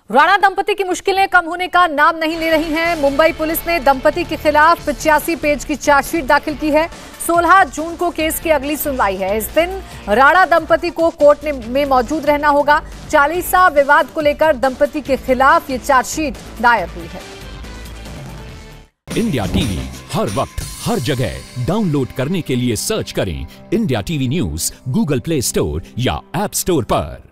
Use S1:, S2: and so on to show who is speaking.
S1: राणा दंपति की मुश्किलें कम होने का नाम नहीं ले रही हैं। मुंबई पुलिस ने दंपति के खिलाफ 85 पेज की चार्जशीट दाखिल की है। 16 जून को केस की अगली सुनवाई है। इस दिन राणा दंपति को कोर्ट में मौजूद रहना होगा। 40 विवाद को लेकर दंपति के खिलाफ ये चार्जशीट दायर हुई है।
S2: इंडिया टीवी हर वक्त हर जगह डाउनलोड करने के लिए सर्च करें India TV news Google Play Store या ऐप स्टोर पर।